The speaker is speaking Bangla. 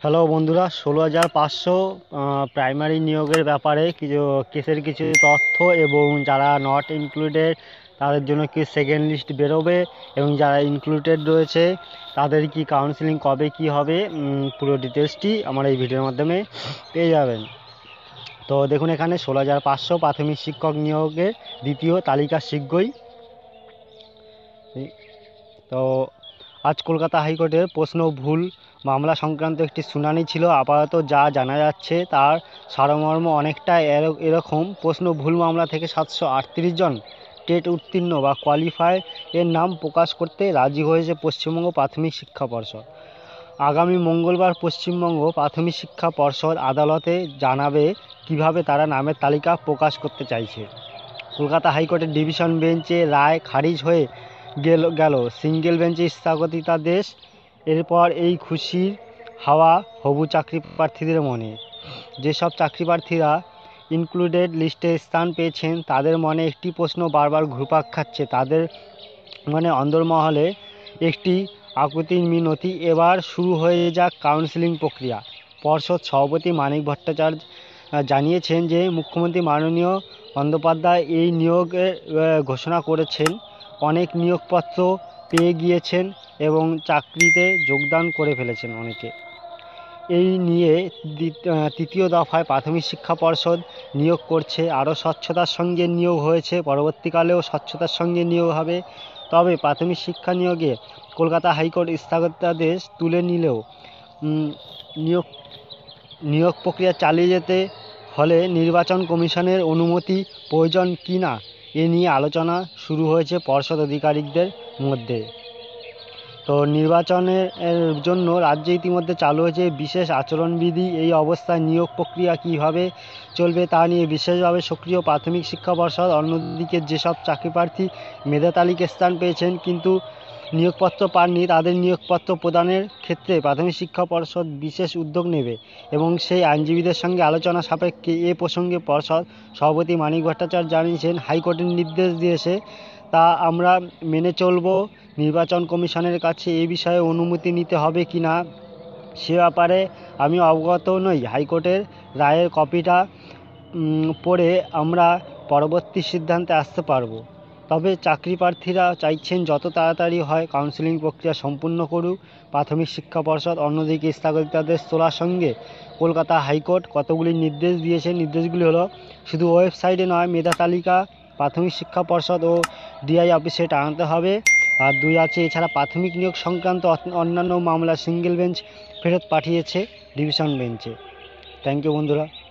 হ্যালো বন্ধুরা, 16,500 প্রাইমারি নিয়োগের ব্যাপারে কিছু তথ্য এবং যারা নট ইনক্লুডেড তাদের জন্য কি সেকেন্ড লিস্ট বেরোবে এবং যারা ইনক্লুডেড রয়েছে তাদের কি কাউন্সেলিং কবে কি হবে, পুরো ডিটেলসটি আমার এই ভিডিওর মাধ্যমে পেয়ে যাবেন। তো দেখুন, এখানে 16,500 প্রাথমিক শিক্ষক নিয়োগের দ্বিতীয় তালিকা শীঘ্রই। তো আজ কলকাতা হাইকোর্টের প্রশ্ন ভুল মামলা সংক্রান্ত একটি শুনানি ছিল। আপাতত যা জানা যাচ্ছে তার সারমর্ম অনেকটা এরকম: প্রশ্ন ভুল মামলা থেকে 738 জন টেট উত্তীর্ণ বা কোয়ালিফাই এর নাম প্রকাশ করতে রাজি হয়েছে পশ্চিমবঙ্গ প্রাথমিক শিক্ষা পর্ষদ। আগামী মঙ্গলবার পশ্চিমবঙ্গ প্রাথমিক শিক্ষা পর্ষদ আদালতে জানাবে কিভাবে তারা নামের তালিকা প্রকাশ করতে চাইছে। কলকাতা হাইকোর্টের ডিভিশন বেঞ্চে রায় খারিজ হয়ে গেল সিঙ্গেল বেঞ্চে স্থগিতাদেশ। এরপর এই খুশির হাওয়া হবু চাকরি প্রার্থীদের মনে। যেসব চাকরি প্রার্থীরা ইনক্লুডেড লিস্টে স্থান পেয়েছেন তাদের মনে একটি প্রশ্ন বারবার ঘুরপাক খাচ্ছে। তাদের মনে অন্দরমহলে একটি আকুতির মিনতি, এবার শুরু হয়ে যাক কাউন্সেলিং প্রক্রিয়া। পর্ষদ সভাপতি মানিক ভট্টাচার্য জানিয়েছেন যে মুখ্যমন্ত্রী মাননীয় বন্দ্যোপাধ্যায় এই নিয়োগের ঘোষণা করেছেন। অনেক নিয়োগপত্র পেয়ে গিয়েছেন এবং চাকরিতে যোগদান করে ফেলেছেন অনেকে। এই নিয়ে তৃতীয় দফায় প্রাথমিক শিক্ষা পর্ষদ নিয়োগ করছে। আরও স্বচ্ছতার সঙ্গে নিয়োগ হয়েছে, পরবর্তীকালেও স্বচ্ছতার সঙ্গে নিয়োগ হবে। তবে প্রাথমিক শিক্ষা নিয়োগে কলকাতা হাইকোর্ট স্থগিতাদেশ তুলে নিলেও নিয়োগ প্রক্রিয়া চালিয়ে যেতে হলে নির্বাচন কমিশনের অনুমতি প্রয়োজন কি না এ নিয়ে আলোচনা শুরু হয়েছে পর্ষদ আধিকারিকদের মধ্যে। তো নির্বাচনের জন্য রাজ্যে ইতিমধ্যে চালু হয়েছে বিশেষ আচরণবিধি। এই অবস্থায় নিয়োগ প্রক্রিয়া কীভাবে চলবে তা নিয়ে বিশেষভাবে সক্রিয় প্রাথমিক শিক্ষা পর্ষদ। অন্যদিকে যেসব চাকরি প্রার্থী মেধা তালিকায় স্থান পেয়েছেন কিন্তু নিয়োগপত্র পাননি, তাদের নিয়োগপত্র প্রদানের ক্ষেত্রে প্রাথমিক শিক্ষা পর্ষদ বিশেষ উদ্যোগ নেবে এবং সেই আইনজীবীদের সঙ্গে আলোচনা সাপেক্ষে। এ প্রসঙ্গে পর্ষদ সভাপতি মানিক ভট্টাচার্য জানিয়েছেন, হাইকোর্টের নির্দেশ দিয়েছে তা আমরা মেনে চলব। নির্বাচন কমিশনের কাছে এ বিষয়ে অনুমতি নিতে হবে কি না সে ব্যাপারে আমি অবগত নই। হাইকোর্টের রায়ের কপিটা পড়ে আমরা পরবর্তী সিদ্ধান্তে আসতে পারব। তবে চাকরি প্রার্থীরা চাইছেন যত তাড়াতাড়ি হয় কাউন্সেলিং প্রক্রিয়া সম্পূর্ণ করুক প্রাথমিক শিক্ষা পর্ষদ। অন্যদিকে স্থগিতাদেশ তোলার সঙ্গে কলকাতা হাইকোর্ট কতগুলি নির্দেশ দিয়েছে। নির্দেশগুলি হলো, শুধু ওয়েবসাইটে নয়, মেধা তালিকা প্রাথমিক শিক্ষা পর্ষদ ও ডিআই অফিসে টাঙাতে হবে। আর 2 আছে, এছাড়া প্রাথমিক নিয়োগ সংক্রান্ত অন্যান্য মামলা সিঙ্গেল বেঞ্চ ফেরত পাঠিয়েছে ডিভিশন বেঞ্চে। থ্যাংক ইউ বন্ধুরা।